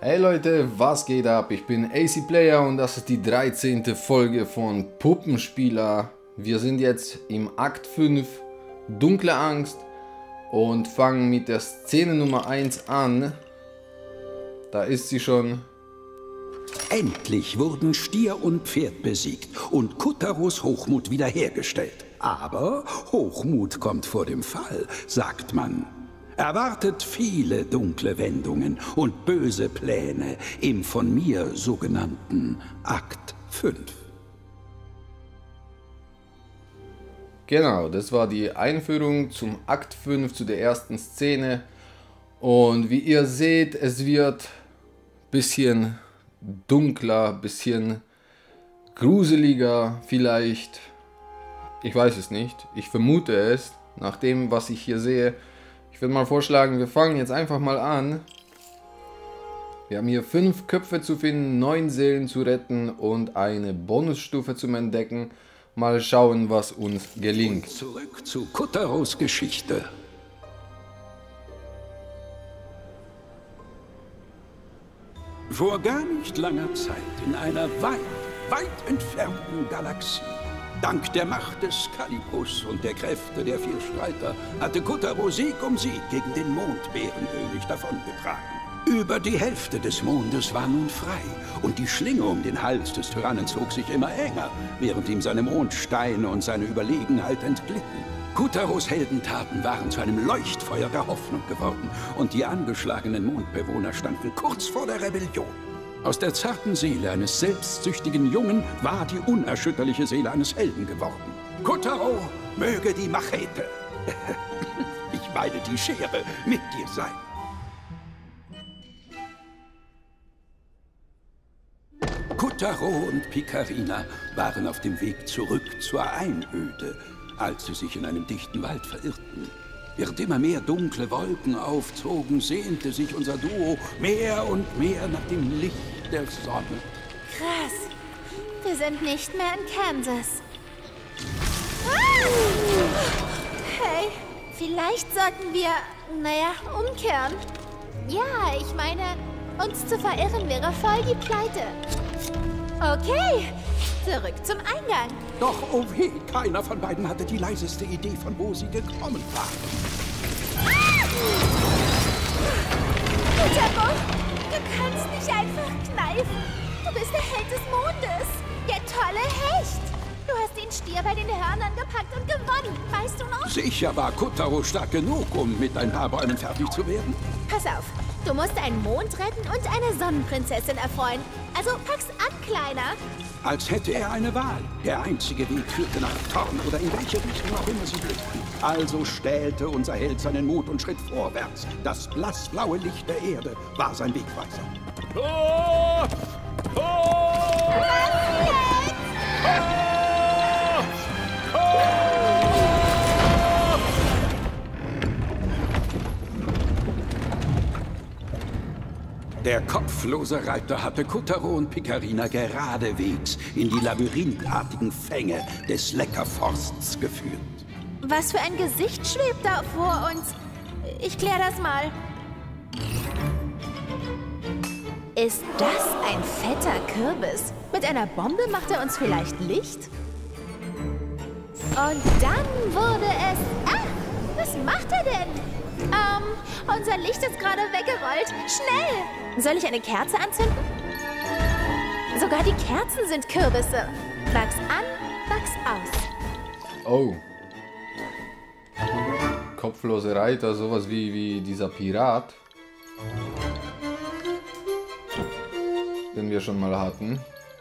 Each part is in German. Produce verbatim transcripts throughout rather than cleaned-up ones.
Hey Leute, was geht ab? Ich bin AC Player und das ist die dreizehnte Folge von Puppenspieler. Wir sind jetzt im Akt fünf, Dunkle Angst, und fangen mit der Szene Nummer eins an. Da ist sie schon. Endlich wurden Stier und Pferd besiegt und Kutaros Hochmut wiederhergestellt. Aber Hochmut kommt vor dem Fall, sagt man. Erwartet viele dunkle Wendungen und böse Pläne im von mir sogenannten Akt fünf. Genau, das war die Einführung zum Akt fünf, zu der ersten Szene. Und wie ihr seht, es wird ein bisschen dunkler, ein bisschen gruseliger vielleicht. Ich weiß es nicht, ich vermute es, nach dem, was ich hier sehe. Ich würde mal vorschlagen, wir fangen jetzt einfach mal an. Wir haben hier fünf Köpfe zu finden, neun Seelen zu retten und eine Bonusstufe zum Entdecken. Mal schauen, was uns gelingt. Und zurück zu Kutaros Geschichte. Vor gar nicht langer Zeit in einer weit, weit entfernten Galaxie, dank der Macht des Kalibus und der Kräfte der vier Streiter, hatte Kutaro Sieg um Sieg gegen den Mondbärenkönig davongetragen. Über die Hälfte des Mondes war nun frei und die Schlinge um den Hals des Tyrannen zog sich immer enger, während ihm seine Mondsteine und seine Überlegenheit entglitten. Kutaros Heldentaten waren zu einem Leuchtfeuer der Hoffnung geworden und die angeschlagenen Mondbewohner standen kurz vor der Rebellion. Aus der zarten Seele eines selbstsüchtigen Jungen war die unerschütterliche Seele eines Helden geworden. Kutaro, möge die Machete, ich meine die Schere, mit dir sein. Kutaro und Picarina waren auf dem Weg zurück zur Einöde, als sie sich in einem dichten Wald verirrten. Während immer mehr dunkle Wolken aufzogen, sehnte sich unser Duo mehr und mehr nach dem Licht der Sonne. Krass. Wir sind nicht mehr in Kansas. Ah! Hey, vielleicht sollten wir, naja, umkehren. Ja, ich meine, uns zu verirren wäre voll die Pleite. Okay, zurück zum Eingang. Doch, oh weh, keiner von beiden hatte die leiseste Idee, von wo sie gekommen waren. Ah! Kutaro, du kannst nicht einfach kneifen. Du bist der Held des Mondes. Der tolle Hecht. Du hast den Stier bei den Hörnern gepackt und gewonnen. Weißt du noch? Sicher war Kutaro stark genug, um mit ein paar Bäumen fertig zu werden. Pass auf. Du musst einen Mond retten und eine Sonnenprinzessin erfreuen. Also pack's an, Kleiner. Als hätte er eine Wahl. Der einzige Weg führte nach Thorn oder in welche Richtung auch immer sie blickten. Also stählte unser Held seinen Mut und schritt vorwärts. Das blassblaue Licht der Erde war sein Wegweiser. Oh! Oh! Was jetzt? Oh! Oh! Der kopflose Reiter hatte Kutaro und Picarina geradewegs in die labyrinthartigen Fänge des Leckerforsts geführt. Was für ein Gesicht schwebt da vor uns? Ich klär das mal. Ist das ein fetter Kürbis? Mit einer Bombe macht er uns vielleicht Licht? Und dann wurde es... Ah, was macht er denn? Ähm, unser Licht ist gerade weggerollt. Schnell! Soll ich eine Kerze anzünden? Sogar die Kerzen sind Kürbisse. Wachs an, wachs aus. Oh. Kopflose Reiter, sowas wie, wie dieser Pirat, den wir schon mal hatten.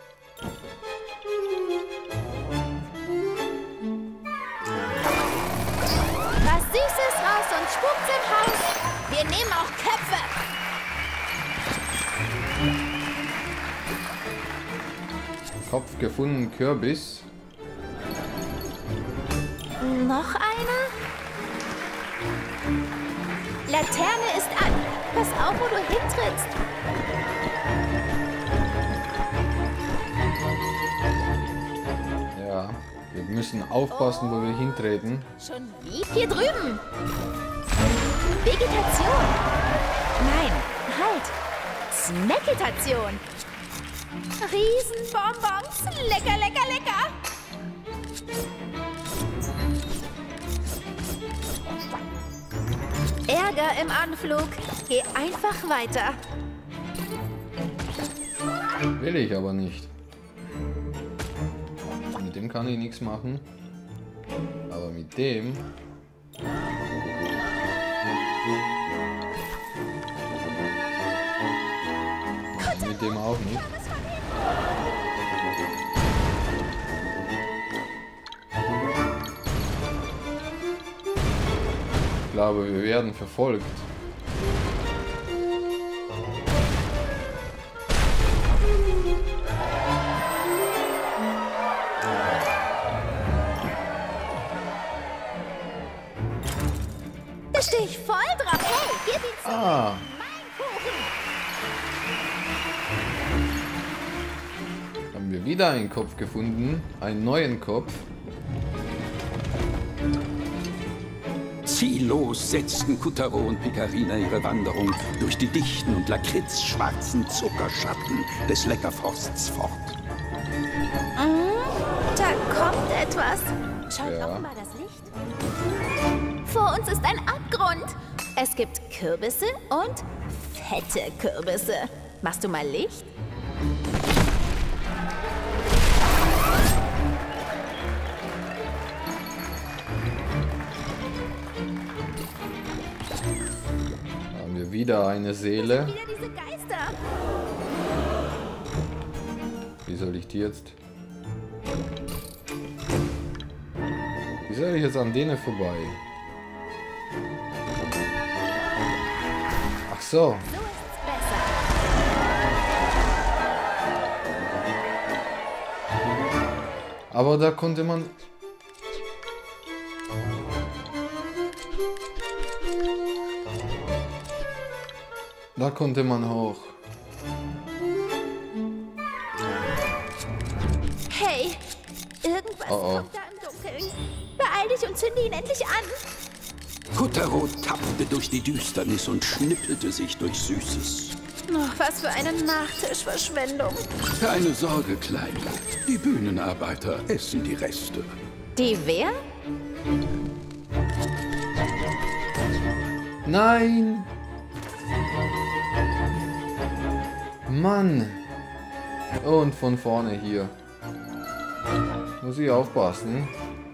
Was Süßes raus und spukt's im Haus. Wir nehmen auch Köpfe. Kopf gefunden, Kürbis. Noch einer? Laterne ist an. Pass auf, wo du hintrittst. Ja, wir müssen aufpassen, wo wir hintreten. Schon wie? Hier drüben. Vegetation. Nein, halt. Snackitation. Riesenbonbons. Lecker, lecker, lecker. Ärger im Anflug. Geh einfach weiter. Will ich aber nicht. Mit dem kann ich nichts machen. Aber mit dem... Mit dem auch nicht. Ich glaube, wir werden verfolgt. Da stehe ich voll drauf. Hey, gib ihn zu. Ah. Haben wir wieder einen Kopf gefunden. Einen neuen Kopf. Ziellos setzten Kutaro und Picarina ihre Wanderung durch die dichten und lakritzschwarzen Zuckerschatten des Leckerforsts fort. Da kommt etwas. Schaut Ja. offenbar das Licht. Vor uns ist ein Abgrund. Es gibt Kürbisse und fette Kürbisse. Machst du mal Licht? Haben wir wieder eine Seele. Wieder diese Geister. Wie soll ich die jetzt? Wie soll ich jetzt an denen vorbei? Ach so. So ist's besser. Aber da konnte man... Da konnte man hoch. Hey, irgendwas Oh, oh. kommt da im Dunkeln. Beeil dich und zünde ihn endlich an. Kutaro tappte durch die Düsternis und schnippelte sich durch Süßes. Oh, was für eine Nachtischverschwendung. Keine Sorge, Kleine. Die Bühnenarbeiter essen die Reste. Die wer? Nein! Mann! Und von vorne hier. Muss ich aufpassen.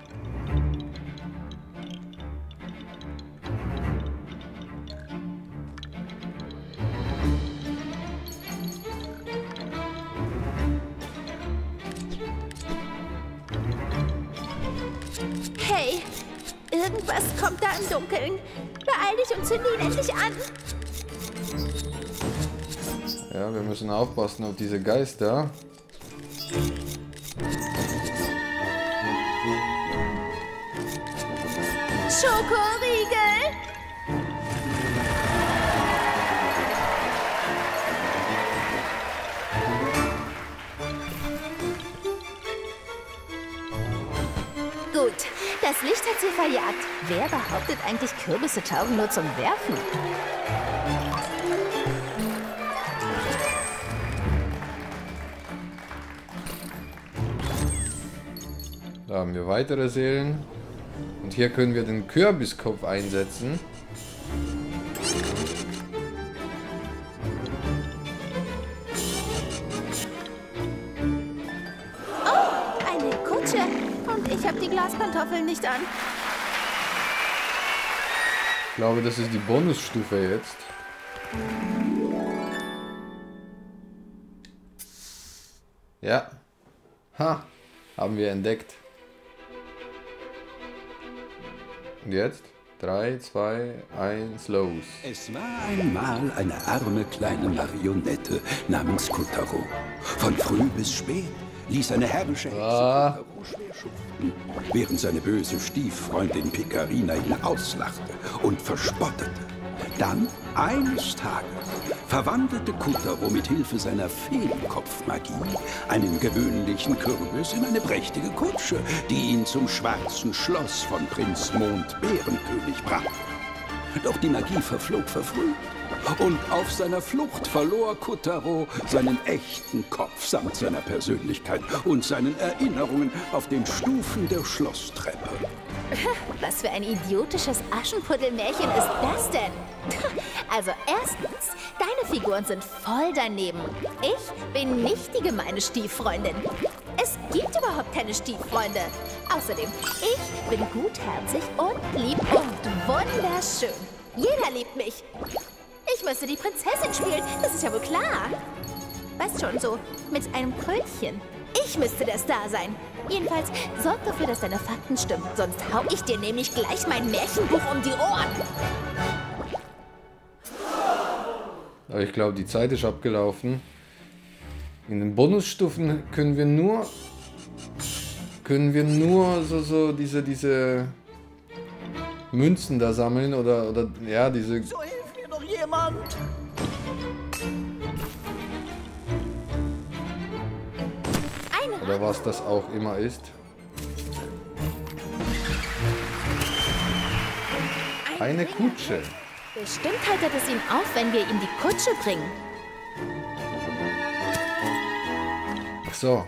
Hey, irgendwas kommt da im Dunkeln. Beeil dich und zünde ihn endlich an. Ja, wir müssen aufpassen auf diese Geister. Schokoriegel. Gut, das Licht hat sie verjagt. Wer behauptet eigentlich, Kürbisse taugen nur zum Werfen? Da haben wir weitere Seelen. Und hier können wir den Kürbiskopf einsetzen. Oh, eine Kutsche. Und ich habe die Glaspantoffeln nicht an. Ich glaube, das ist die Bonusstufe jetzt. Ja. Ha. Haben wir entdeckt. Und jetzt? drei, zwei, eins, los. Es war einmal eine arme kleine Marionette namens Kutaro. Von früh bis spät ließ eine herrische Hexe Ah. Kutaro schwer schuften, während seine böse Stieffreundin Picarina ihn auslachte und verspottete. Dann, eines Tages, verwandelte Kutaro mit Hilfe seiner Feenkopfmagie einen gewöhnlichen Kürbis in eine prächtige Kutsche, die ihn zum schwarzen Schloss von Prinz Mondbärenkönig brachte. Doch die Magie verflog verfrüht. Und auf seiner Flucht verlor Kotaro seinen echten Kopf samt seiner Persönlichkeit und seinen Erinnerungen auf den Stufen der Schlosstreppe. Was für ein idiotisches Aschenputtelmärchen ist das denn? Also erstens, deine Figuren sind voll daneben. Ich bin nicht die gemeine Stieffreundin. Es gibt überhaupt keine Stieffreunde. Außerdem, ich bin gutherzig und lieb und wunderschön. Jeder liebt mich. Ich müsste die Prinzessin spielen, das ist ja wohl klar. Weißt schon, so mit einem Krönchen. Ich müsste der Star sein. Jedenfalls, sorg dafür, dass deine Fakten stimmen. Sonst hau ich dir nämlich gleich mein Märchenbuch um die Ohren. Aber ich glaube, die Zeit ist abgelaufen. In den Bonusstufen können wir nur... Können wir nur so, so diese, diese Münzen da sammeln oder, oder ja, diese... So hilft mir doch jemand! Oder was das auch immer ist. Eine Kutsche. Bestimmt haltet es ihn auf, wenn wir ihm die Kutsche bringen. Ach so.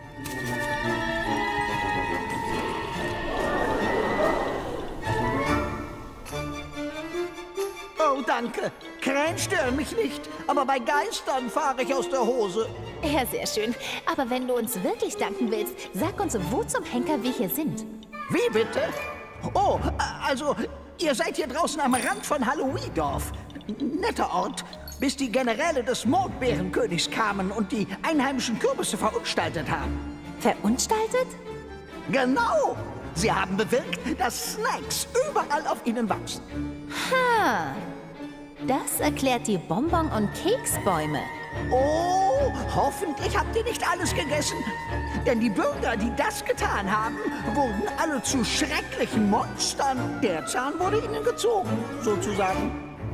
Oh, danke. Krähen stören mich nicht, aber bei Geistern fahre ich aus der Hose. Ja, sehr schön. Aber wenn du uns wirklich danken willst, sag uns, wo zum Henker wir hier sind. Wie bitte? Oh, also, ihr seid hier draußen am Rand von Halloweendorf. Netter Ort, bis die Generäle des Mondbärenkönigs kamen und die einheimischen Kürbisse verunstaltet haben. Verunstaltet? Genau! Sie haben bewirkt, dass Snacks überall auf ihnen wachsen. Ha! Das erklärt die Bonbon- und Keksbäume. Oh, hoffentlich habt ihr nicht alles gegessen. Denn die Bürger, die das getan haben, wurden alle zu schrecklichen Monstern. Der Zahn wurde ihnen gezogen, sozusagen.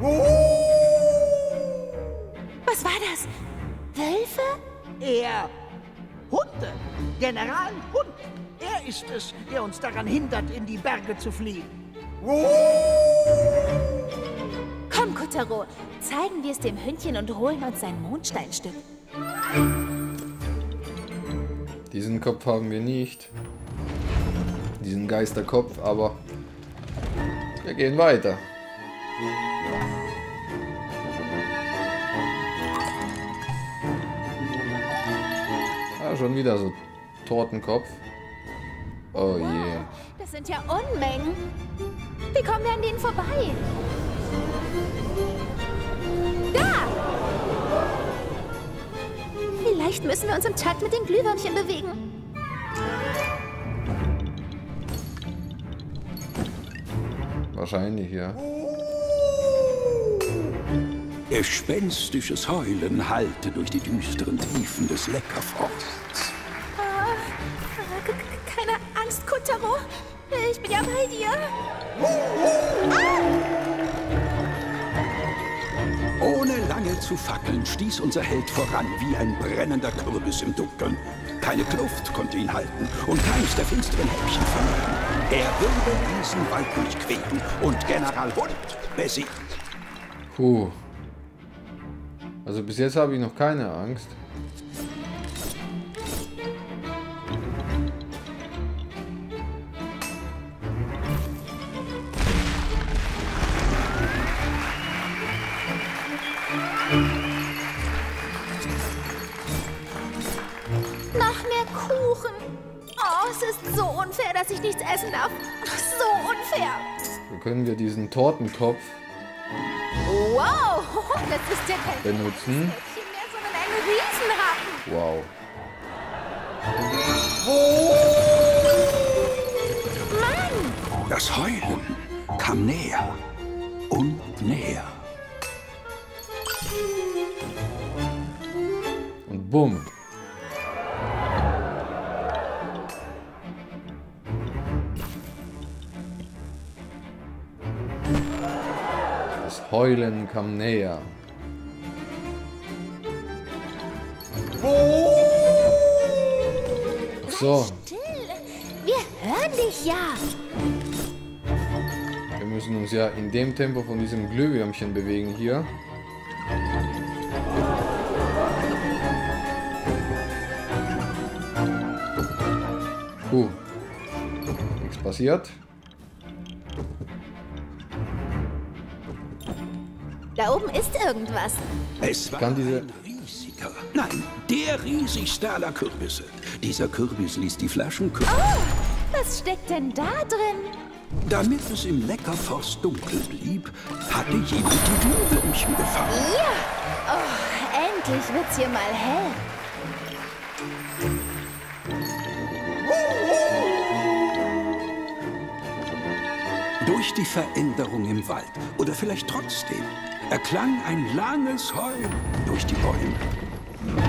Was war das? Wölfe? Er Hunde. General Hund. Er ist es, der uns daran hindert, in die Berge zu fliehen. Komm, Kotaro, zeigen wir es dem Hündchen und holen uns sein Mondsteinstück. Diesen Kopf haben wir nicht. Diesen Geisterkopf, aber wir gehen weiter. Ah, schon wieder so Tortenkopf. Oh je. Das sind ja Unmengen. Wie kommen wir an denen vorbei? Da! Vielleicht müssen wir uns im Takt mit den Glühwürmchen bewegen. Wahrscheinlich, ja. Gespenstisches Heulen hallte durch die düsteren Tiefen des Leckerforsts. Ah, k- k- keine Angst, Kotaro. Ich bin ja bei dir. Ohne lange zu fackeln, stieß unser Held voran wie ein brennender Kürbis im Dunkeln. Keine Kluft konnte ihn halten und keines der finsteren Häppchen vermeiden. Er würde diesen Wald durchqueren und General Hund besiegt. Puh. Also bis jetzt habe ich noch keine Angst. Noch mehr Kuchen. Oh, es ist so unfair, dass ich nichts essen darf. So unfair. So können wir diesen Tortenkopf Wow, das ist ja kein benutzen. Häppchen mehr, sondern ein Riesenhappen. Wow. Mann! Das Heulen kam näher und näher. Und bumm. Das Heulen kam näher. Ach so, Still. Wir hören dich ja. wir müssen uns ja in dem Tempo von diesem Glühwürmchen bewegen hier. Uh, nichts passiert. Da oben ist irgendwas. Es war Kann diese- ein riesiger, nein, der riesigste aller Kürbisse. Dieser Kürbis ließ die Flaschen kühlen. Oh, was steckt denn da drin? Damit es im Leckerforst dunkel blieb, hatte jemand die Glühwürmchen gefangen. Ja. Oh, endlich wird's hier mal hell. Durch die Veränderung im Wald, oder vielleicht trotzdem, erklang ein langes Heulen durch die Bäume.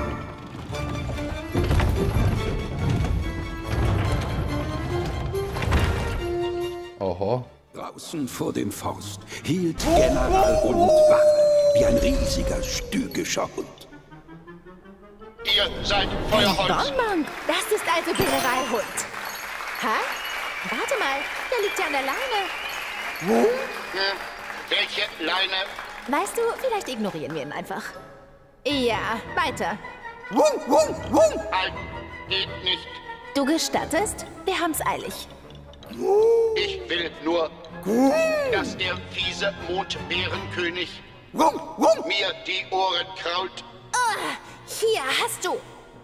Oho. Draußen vor dem Forst hielt General Hund Wache, wie ein riesiger, stügischer Hund. Ihr seid Feuerholz. Bonbon, das ist also General Hund. Hä? Warte mal, der liegt ja an der Leine. Hm, welche Leine? Weißt du, vielleicht ignorieren wir ihn einfach. Ja, weiter. Halt, geht nicht. Du gestattest? Wir haben's eilig. Ich will nur, dass der fiese Mondbärenkönig mir die Ohren kraut. Hier hast du.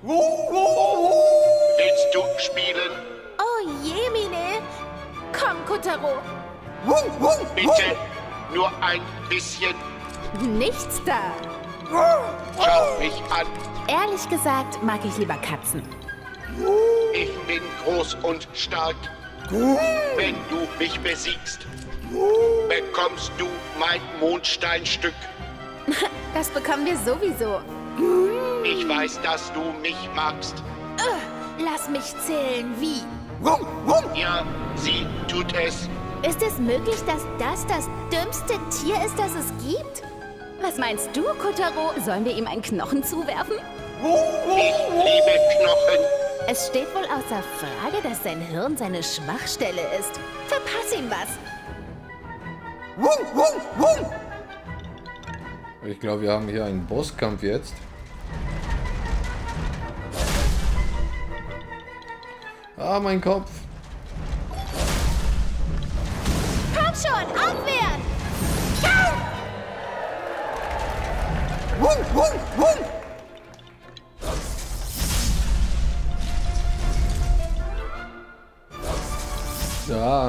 Willst du spielen? Oh je, Mine. Komm, Kotaro. Bitte nur ein bisschen. Nichts da. Schau mich an. Ehrlich gesagt mag ich lieber Katzen. Ich bin groß und stark. Wenn du mich besiegst, bekommst du mein Mondsteinstück. Das bekommen wir sowieso. Ich weiß, dass du mich magst. Lass mich zählen, wie? Ja, sie tut es. Ist es möglich, dass das das dümmste Tier ist, das es gibt? Was meinst du, Kotaro? Sollen wir ihm einen Knochen zuwerfen? Ich liebe Knochen. Es steht wohl außer Frage, dass sein Hirn seine Schwachstelle ist. Verpass ihm was. Ich glaube, wir haben hier einen Bosskampf jetzt. Ah, mein Kopf. Komm schon, aufwehren! Ja.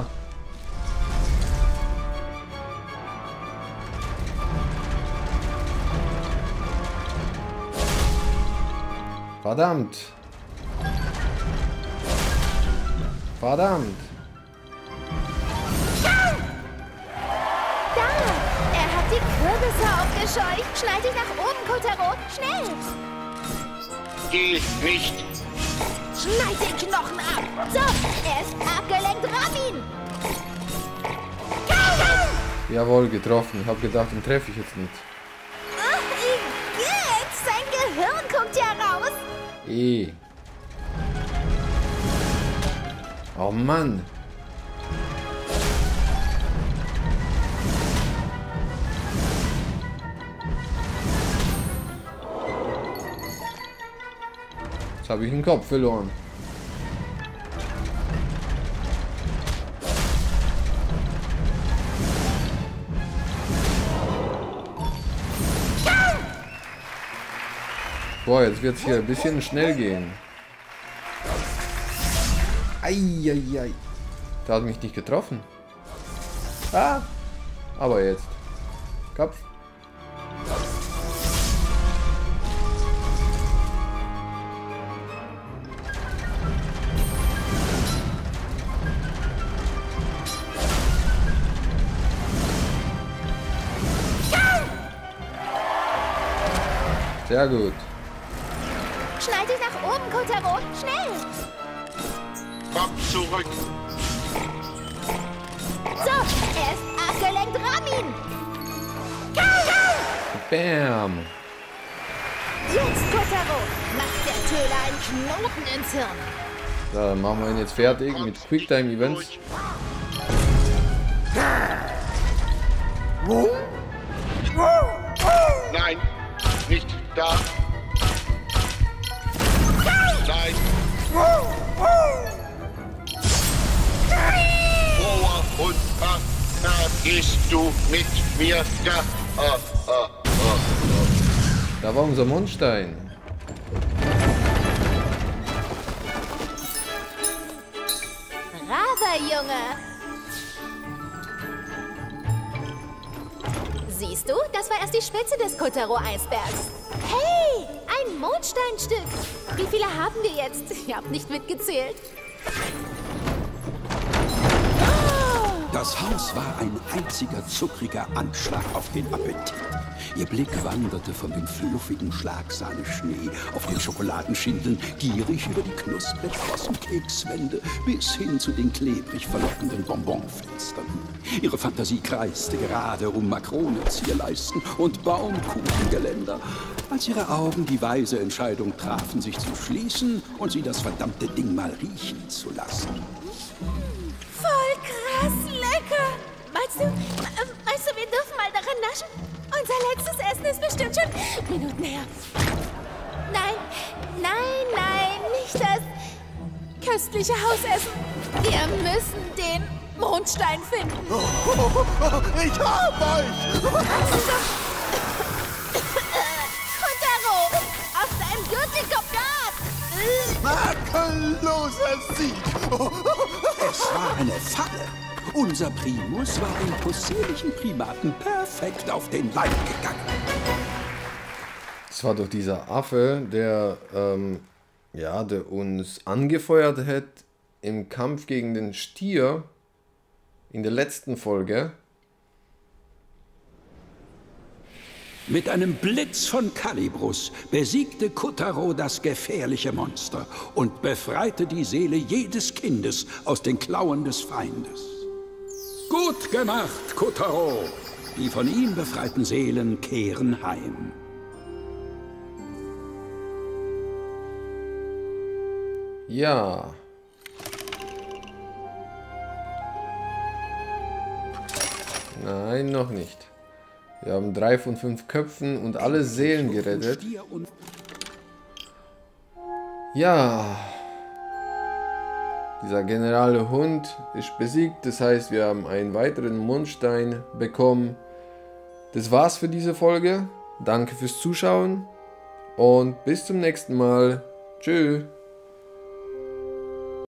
Verdammt. Verdammt. Da! Er hat die Kürbisse aufgescheucht. Schneid dich nach oben, Kotaro. Schnell! Geh nicht. Schneid den Knochen ab. So, er ist abgelenkt. Ramm ihn! Jawohl, getroffen. Ich habe gedacht, den treffe ich jetzt nicht. Ach, Igitt! Sein Gehirn kommt ja raus. Eh. Oh Mann. Jetzt habe ich den Kopf verloren. Boah, jetzt wird es hier ein bisschen schnell gehen. Eieiei. Der hat mich nicht getroffen. Ah. Aber jetzt. Kopf. Sehr gut. Schneid dich nach oben, Kotaro. Schnell! Komm zurück. So, er ist abgelenkt. Ramm ihn! Bam. Jetzt, Kotaro, macht der Töler einen Knoten ins Hirn. So, dann machen wir ihn jetzt fertig mit Quicktime Events. Nein, nicht da. Nein. Roher Hund, ah, da gehst du mit mir. Da, ah, ah, ah, ah. Da war unser Mondstein. Braver Junge. Siehst du, das war erst die Spitze des Kotaro-Eisbergs. Hey, ein Mondsteinstück. Wie viele haben wir jetzt? Ihr habt nicht mitgezählt. Das Haus war ein einziger zuckriger Anschlag auf den Appetit. Ihr Blick wanderte von dem fluffigen Schlagsahne-Schnee auf den Schokoladenschindeln gierig über die knusprig Flossenkekswände bis hin zu den klebrig verlockenden Bonbonfenstern. Ihre Fantasie kreiste gerade um Makrone-Zierleisten und Baumkuchengeländer, als ihre Augen die weise Entscheidung trafen, sich zu schließen und sie das verdammte Ding mal riechen zu lassen. Voll krass lecker. Meinst du, äh, meinst du, wir dürfen mal daran naschen? Unser letztes Essen ist bestimmt schon Minuten her. Nein, nein, nein, nicht das köstliche Hausessen. Wir müssen den Mondstein finden. Ich hab euch! Kotaro, auf deinem Gürtel kommt Gas. Makelloser Sieg! Es war eine Falle. Unser Primus war dem possierlichen Primaten perfekt auf den Leib gegangen. Es war doch dieser Affe, der, ähm, ja, der uns angefeuert hat im Kampf gegen den Stier in der letzten Folge. Mit einem Blitz von Kalibrus besiegte Kotaro das gefährliche Monster und befreite die Seele jedes Kindes aus den Klauen des Feindes. Gut gemacht, Kotaro! Die von ihm befreiten Seelen kehren heim. Ja. Nein, noch nicht. Wir haben drei von fünf Köpfen und alle Seelen gerettet. Ja. Dieser generale Hund ist besiegt. Das heißt, wir haben einen weiteren Mondstein bekommen. Das war's für diese Folge. Danke fürs Zuschauen. Und bis zum nächsten Mal. Tschüss.